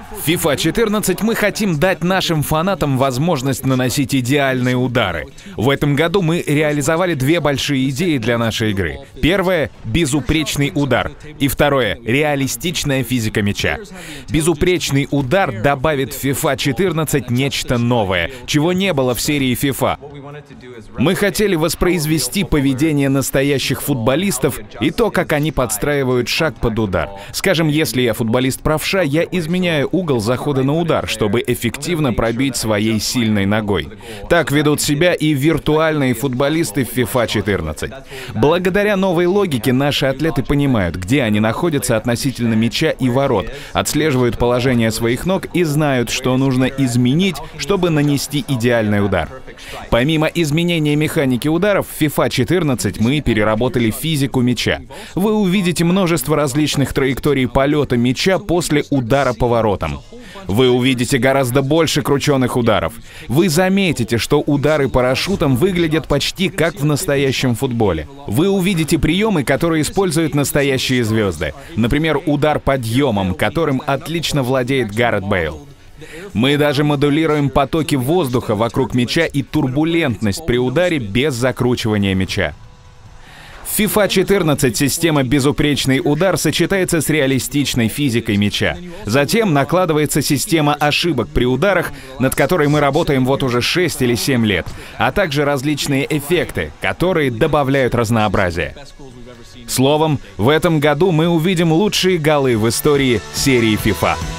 В FIFA 14 мы хотим дать нашим фанатам возможность наносить идеальные удары. В этом году мы реализовали две большие идеи для нашей игры. Первое — безупречный удар. И второе — реалистичная физика мяча. Безупречный удар добавит в FIFA 14 нечто новое, чего не было в серии FIFA. Мы хотели воспроизвести поведение настоящих футболистов и то, как они подстраивают шаг под удар. Скажем, если я футболист-правша, я изменяю угол захода на удар, чтобы эффективно пробить своей сильной ногой. Так ведут себя и виртуальные футболисты в FIFA 14. Благодаря новой логике наши атлеты понимают, где они находятся относительно мяча и ворот, отслеживают положение своих ног и знают, что нужно изменить, чтобы нанести идеальный удар. Помимо изменения механики ударов, в FIFA 14 мы переработали физику мяча. Вы увидите множество различных траекторий полета мяча после удара по воротам. Вы увидите гораздо больше крученых ударов. Вы заметите, что удары парашютом выглядят почти как в настоящем футболе. Вы увидите приемы, которые используют настоящие звезды. Например, удар подъемом, которым отлично владеет Гарет Бейл. Мы даже модулируем потоки воздуха вокруг мяча и турбулентность при ударе без закручивания мяча. В FIFA 14 система «Безупречный удар» сочетается с реалистичной физикой мяча. Затем накладывается система ошибок при ударах, над которой мы работаем вот уже 6 или 7 лет, а также различные эффекты, которые добавляют разнообразия. Словом, в этом году мы увидим лучшие голы в истории серии FIFA.